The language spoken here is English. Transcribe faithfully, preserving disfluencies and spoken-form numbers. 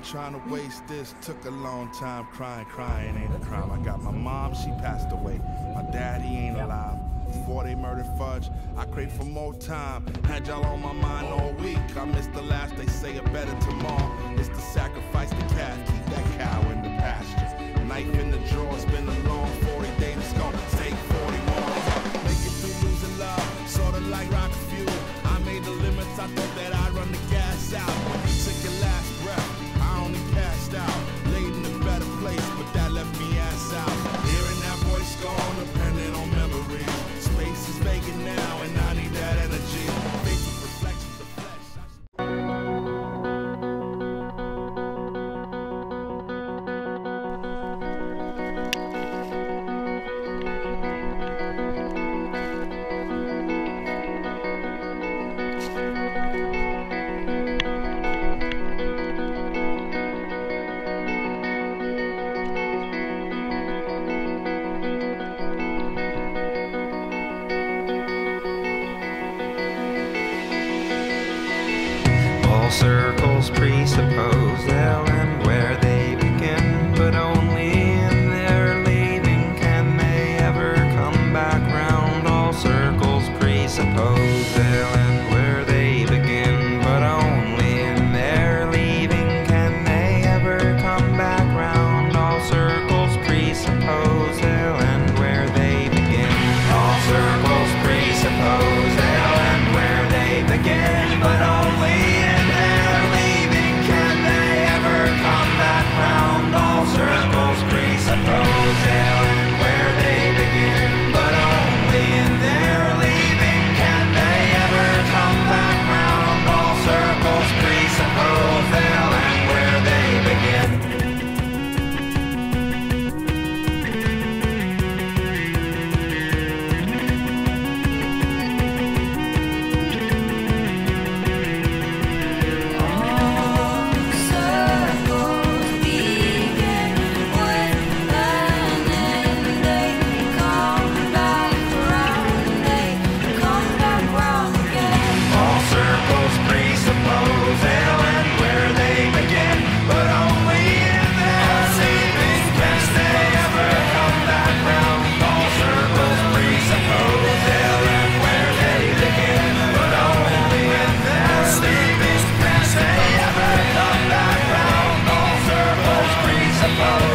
trying to waste this. Took a long time, crying, crying ain't a crime. I got my mom, she passed away. My dad, he ain't alive. Before they murdered Fudge, I crave for more time. Had y'all on my mind all week. I missed the last, they say it better tomorrow. It's to sacrifice the calf, keep that cow in the pasture. Knife in the drawer, it's been a long forty days, it's gonna take forty more. Make it through losing love, sorta like rock fuel. I made the limits, I thought that I'd run the gas out. When you took your last breath, I only passed out. Laid in a better place, but that left me ass out. Hearing that voice gone, depending on memories. Space is vacant now, and I need that energy. Face with reflections of flesh. All circles presuppose they'll end where they begin, but only in their leaving can they ever come back round. All circles presuppose they'll end where they begin, but only in their leaving can they ever come back round. All circles presuppose they'll end where they begin. All circles presuppose they'll end where they begin, but only in their leaving can they ever come back round. All circles presuppose they'll end where they begin, but only in their leaving can they ever come back round. All circles presuppose they'll end where they begin. Oh